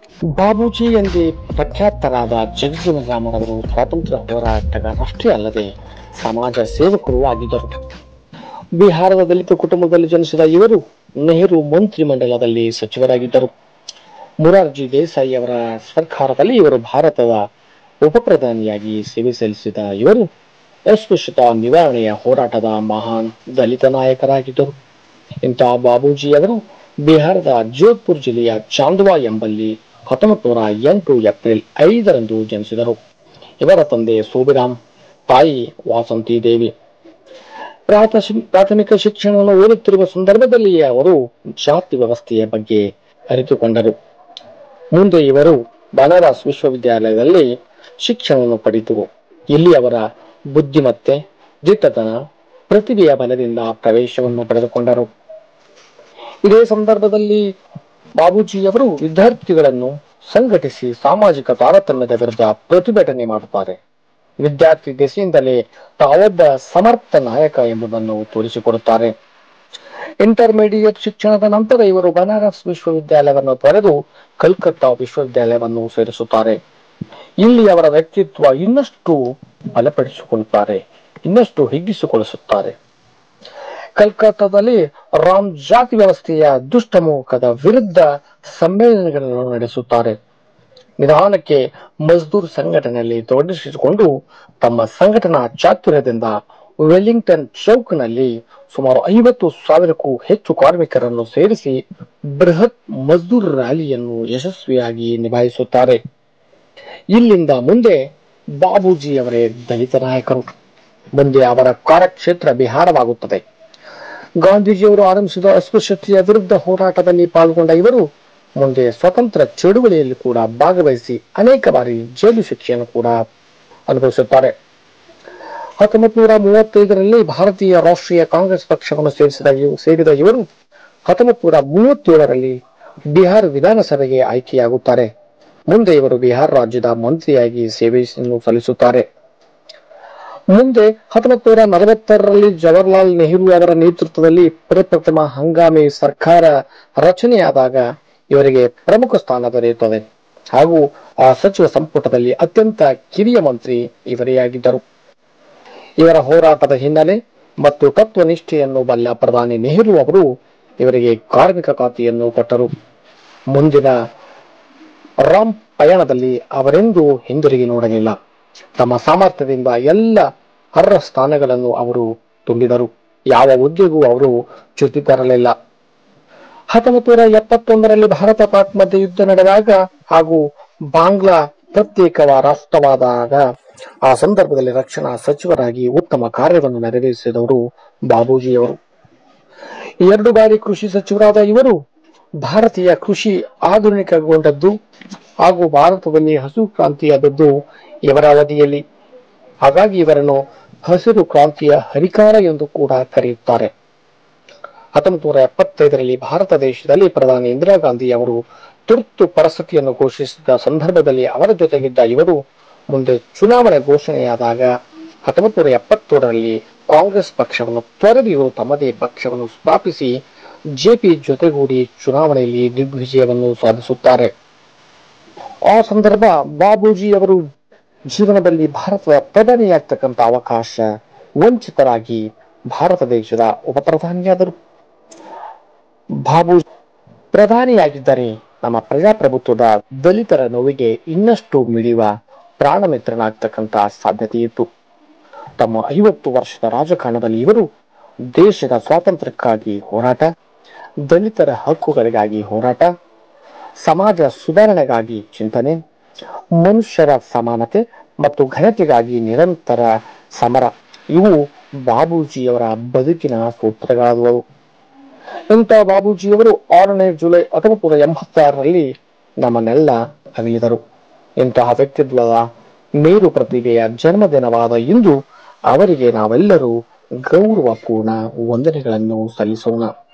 ಬಾಬೂಜಿ ಎಂದೇ ಪ್ರಖ್ಯಾತರಾದ ಜಗಜೀವನರಾಮರವರು ಸ್ವಾತಂತ್ರ್ಯ ಹೋರಾಟಗಾರರಷ್ಟೇ ಅಲ್ಲದೆ ಸಮಾಜ ಸೇವಕರು ಆಗಿದ್ದರು. ಬಿಹಾರದ ದಲಿತ ಕುಟುಂಬದಲ್ಲಿ ಜನಿಸಿದ ಇವರು ನೆಹರು ಮಂತ್ರಿಮಂಡಲದಲ್ಲಿ ಸಚಿವರಾಗಿದ್ದರು. ಮೊರಾರ್ಜಿ ದೇಸಾಯಿ ಅವರ ಸರ್ಕಾರದಲ್ಲಿ ಇವರು ಭಾರತದ ಉಪ ಪ್ರಧಾನಿಯಾಗಿ ಸೇವೆ ಸಲ್ಲಿಸಿದ ಇವರು ಅಸ್ಪೃಶ್ಯತಾ ನಿವಾರಣೆಯ ಹೋರಾಟದ ಮಹಾನ್ ದಲಿತ ನಾಯಕರಾಗಿದ್ದರು. ಇಂತಹ ಬಾಬೂಜಿ ಅವರು ಬಿಹಾರದ ಜೋಧ್ಪುರ್ ಜಿಲ್ಲೆಯ ಚಾಂದ್ವಾ ಎಂಬಲ್ಲಿ 1908 ಏಪ್ರಿಲ್ 5ರಂದು ಜನಿಸಿದರು. ಇವರ ತಂದೆ ಸೋಬಿರಾಮ್, ತಾಯಿ ವಾಸಂತಿ ದೇವಿ. ಪ್ರಾಥಮಿಕ ಶಿಕ್ಷಣವನ್ನು ಓದುತ್ತಿರುವ ಸಂದರ್ಭದಲ್ಲಿಯೇ ಅವರು ಜಾತಿ ವ್ಯವಸ್ಥೆಯ ಬಗ್ಗೆ ಅರಿತುಕೊಂಡರು. ಮುಂದೆ ಇವರು ಬನಾರಸ್ ವಿಶ್ವವಿದ್ಯಾಲಯದಲ್ಲಿ ಶಿಕ್ಷಣವನ್ನು ಪಡೆದರು. ಇಲ್ಲಿ ಅವರ ಬುದ್ಧಿಮತ್ತೆ, ದಿಟ್ಟತನ, ಪ್ರತಿಭೆಯ ಬಲದಿಂದ ಪ್ರವೇಶವನ್ನು ಪಡೆದುಕೊಂಡರು. ಇದೇ ಸಂದರ್ಭದಲ್ಲಿ ಬಾಬೂಜಿಯವರು ವಿದ್ಯಾರ್ಥಿಗಳನ್ನು ಸಂಘಟಿಸಿ ಸಾಮಾಜಿಕ ತಾರತಮ್ಯದ ವಿರುದ್ಧ ಪ್ರತಿಭಟನೆ ಮಾಡುತ್ತಾರೆ. ವಿದ್ಯಾರ್ಥಿ ದೆಸೆಯಿಂದಲೇ ತಾವೊಬ್ಬ ಸಮರ್ಥ ನಾಯಕ ಎಂಬುದನ್ನು ತೋರಿಸಿಕೊಡುತ್ತಾರೆ. ಇಂಟರ್ಮೀಡಿಯೇಟ್ ಶಿಕ್ಷಣದ ನಂತರ ಇವರು ಬನಾರಸ್ ವಿಶ್ವವಿದ್ಯಾಲಯವನ್ನು ತೊರೆದು ಕಲ್ಕತ್ತಾ ವಿಶ್ವವಿದ್ಯಾಲಯವನ್ನು ಸೇರಿಸುತ್ತಾರೆ. ಇಲ್ಲಿ ಅವರ ವ್ಯಕ್ತಿತ್ವ ಇನ್ನಷ್ಟು ಬಲಪಡಿಸಿಕೊಳ್ಳುತ್ತಾರೆ, ಇನ್ನಷ್ಟು ಹಿಗ್ಗಿಸಿಕೊಳ್ಳಿಸುತ್ತಾರೆ. ಕಲ್ಕತ್ತಾದಲ್ಲಿ ರಾಮ್ ಜಾತಿ ವ್ಯವಸ್ಥೆಯ ದುಷ್ಟಮುಖದ ವಿರುದ್ಧ ಸಮ್ಮೇಳನಗಳನ್ನು ನಡೆಸುತ್ತಾರೆ. ನಿಧಾನಕ್ಕೆ ಮಜ್ದೂರ್ ಸಂಘಟನೆಯಲ್ಲಿ ತೊಡಗಿಸಿಕೊಂಡು ತಮ್ಮ ಸಂಘಟನಾ ಚಾತುರ್ಯದಿಂದ ವೆಲ್ಲಿಂಗ್ಟನ್ ಚೌಕ್ನಲ್ಲಿ ಸುಮಾರು 50,000ಕ್ಕೂ ಹೆಚ್ಚು ಕಾರ್ಮಿಕರನ್ನು ಸೇರಿಸಿ ಬೃಹತ್ ಮಜ್ದೂರ್ ರ್ಯಾಲಿಯನ್ನು ಯಶಸ್ವಿಯಾಗಿ ನಿಭಾಯಿಸುತ್ತಾರೆ. ಇಲ್ಲಿಂದ ಮುಂದೆ ಬಾಬೂಜಿ ಅವರೇ ದಲಿತ ನಾಯಕರು. ಮುಂದೆ ಅವರ ಕಾರ್ಯಕ್ಷೇತ್ರ ಬಿಹಾರವಾಗುತ್ತದೆ. ಗಾಂಧೀಜಿಯವರು ಆರಂಭಿಸಿದ ಅಸ್ಪೃಶ್ಯತೆಯ ವಿರುದ್ಧ ಹೋರಾಟದಲ್ಲಿ ಪಾಲ್ಗೊಂಡ ಇವರು ಮುಂದೆ ಸ್ವತಂತ್ರ ಚಳುವಳಿಯಲ್ಲಿ ಕೂಡ ಭಾಗವಹಿಸಿ ಅನೇಕ ಬಾರಿ ಜೈಲು ಶಿಕ್ಷೆಯನ್ನು ಕೂಡ ಅನುಭವಿಸುತ್ತಾರೆ. 1935ರಲ್ಲಿ ಭಾರತೀಯ ರಾಷ್ಟ್ರೀಯ ಕಾಂಗ್ರೆಸ್ ಪಕ್ಷವನ್ನು ಸೇರಿದ ಇವರು 1937ರಲ್ಲಿ ಬಿಹಾರ ವಿಧಾನಸಭೆಗೆ ಆಯ್ಕೆಯಾಗುತ್ತಾರೆ. ಮುಂದೆ ಇವರು ಬಿಹಾರ ರಾಜ್ಯದ ಮಂತ್ರಿಯಾಗಿ ಸೇವೆಯನ್ನು ಸಲ್ಲಿಸುತ್ತಾರೆ. ಮುಂದೆ 1940ರಲ್ಲಿ ಜವಾಹರ್ಲಾಲ್ ನೆಹರು ಅವರ ನೇತೃತ್ವದಲ್ಲಿ ಪ್ರಪ್ರಥಮ ಹಂಗಾಮಿ ಸರ್ಕಾರ ರಚನೆಯಾದಾಗ ಇವರಿಗೆ ಪ್ರಮುಖ ಸ್ಥಾನ ದೊರೆಯುತ್ತದೆ ಹಾಗೂ ಆ ಸಚಿವ ಸಂಪುಟದಲ್ಲಿ ಅತ್ಯಂತ ಕಿರಿಯ ಮಂತ್ರಿ ಇವರೇ ಆಗಿದ್ದರು. ಇವರ ಹೋರಾಟದ ಹಿನ್ನೆಲೆ ಮತ್ತು ತತ್ವನಿಷ್ಠೆಯನ್ನು ಬಲ್ಲ ಪ್ರಧಾನಿ ನೆಹರು ಅವರು ಇವರಿಗೆ ಕಾರ್ಮಿಕ ಖಾತೆಯನ್ನು ಕೊಟ್ಟರು. ಮುಂದಿನ ರಾಮ್ ಪಯಣದಲ್ಲಿ ಅವರೆಂದೂ ಹಿಂದಿರುಗಿ ನೋಡಲಿಲ್ಲ. ತಮ್ಮ ಸಾಮರ್ಥ್ಯದಿಂದ ಎಲ್ಲ ಅರ್ಹ ಸ್ಥಾನಗಳನ್ನು ಅವರು ತುಂಬಿದರು. ಯಾವ ಹುದ್ದೆಗೂ ಅವರು ಚ್ಯುತಿ ತರಲಿಲ್ಲ. 1971ರಲ್ಲಿ ಭಾರತ ಪಾಕ್ ಮಧ್ಯೆ ಯುದ್ಧ ನಡೆದಾಗ ಹಾಗೂ ಬಾಂಗ್ಲಾ ಪ್ರತ್ಯೇಕ ರಾಷ್ಟ್ರವಾದಾಗ ಆ ಸಂದರ್ಭದಲ್ಲಿ ರಕ್ಷಣಾ ಸಚಿವರಾಗಿ ಉತ್ತಮ ಕಾರ್ಯವನ್ನು ನೆರವೇರಿಸಿದವರು ಬಾಬೂಜಿಯವರು. 2 ಬಾರಿ ಕೃಷಿ ಸಚಿವರಾದ ಇವರು ಭಾರತೀಯ ಕೃಷಿ ಆಧುನಿಕಗೊಂಡದ್ದು ಹಾಗೂ ಭಾರತದಲ್ಲಿ ಹಸಿರು ಕ್ರಾಂತಿಯಾದದ್ದು ಇವರ ಅವಧಿಯಲ್ಲಿ. ಹಾಗಾಗಿ ಇವರನ್ನು ಹಸಿರು ಕ್ರಾಂತಿಯ ಹರಿಕಾರ ಎಂದು ಕೂಡ ಕರೆಯುತ್ತಾರೆ. 1975ರಲ್ಲಿ ಭಾರತ ದೇಶದಲ್ಲಿ ಪ್ರಧಾನಿ ಇಂದಿರಾ ಗಾಂಧಿ ಅವರು ತುರ್ತು ಪರಿಸ್ಥಿತಿಯನ್ನು ಘೋಷಿಸಿದ ಸಂದರ್ಭದಲ್ಲಿ ಅವರ ಜೊತೆಗಿದ್ದ ಇವರು ಮುಂದೆ ಚುನಾವಣೆ ಘೋಷಣೆಯಾದಾಗ 1977ರಲ್ಲಿ ಕಾಂಗ್ರೆಸ್ ಪಕ್ಷವನ್ನು ತೊರೆದು ಇವರು ತಮ್ಮದೇ ಪಕ್ಷವನ್ನು ಸ್ಥಾಪಿಸಿ ಜೆಪಿ ಜೊತೆಗೂಡಿ ಚುನಾವಣೆಯಲ್ಲಿ ದಿಗ್ವಿಜಯವನ್ನು ಸಾಧಿಸುತ್ತಾರೆ. ಆ ಸಂದರ್ಭ ಬಾಬೂಜಿ ಅವರು ಜೀವನದಲ್ಲಿ ಭಾರತದ ಪ್ರಧಾನಿಯಾಗ್ತಕ್ಕಂಥ ಅವಕಾಶ ವಂಚಿತರಾಗಿ ಭಾರತ ದೇಶದ ಉಪ ಪ್ರಧಾನಿಯಾದರು. ಬಾಬೂಜಿ ಪ್ರಧಾನಿಯಾಗಿದ್ದರೆ ನಮ್ಮ ಪ್ರಜಾಪ್ರಭುತ್ವದ ದಲಿತರ ನೋವಿಗೆ ಇನ್ನಷ್ಟು ಮಿಡಿಯುವ ಪ್ರಾಣಮಿತ್ರನಾಗ್ತಕ್ಕಂಥ ಸಾಧ್ಯತೆ ಇತ್ತು. ತಮ್ಮ 50 ವರ್ಷದ ರಾಜಕಾರಣದಲ್ಲಿ ಇವರು ದೇಶದ ಸ್ವಾತಂತ್ರ್ಯಕ್ಕಾಗಿ ಹೋರಾಟ, ದಲಿತರ ಹಕ್ಕುಗಳಿಗಾಗಿ ಹೋರಾಟ, ಸಮಾಜ ಸುಧಾರಣೆಗಾಗಿ ಚಿಂತನೆ, ಮನುಷ್ಯರ ಸಮಾನತೆ ಮತ್ತು ಘನತೆಗಾಗಿ ನಿರಂತರ ಸಮರ ಇವು ಬಾಬೂಜಿಯವರ ಬದುಕಿನ ಸೂತ್ರಗಳಾದವು. ಇಂಥ ಬಾಬೂಜಿಯವರು 6ನೇ ಜುಲೈ 1986ರಲ್ಲಿ ನಮ್ಮನ್ನೆಲ್ಲ ಅಗಲಿದರು. ಇಂತಹ ವ್ಯಕ್ತಿತ್ವದ ಮೇರು ಪ್ರತಿಭೆಯ ಜನ್ಮದಿನವಾದ ಇಂದು ಅವರಿಗೆ ನಾವೆಲ್ಲರೂ ಗೌರವಪೂರ್ಣ ವಂದನೆಗಳನ್ನು ಸಲ್ಲಿಸೋಣ.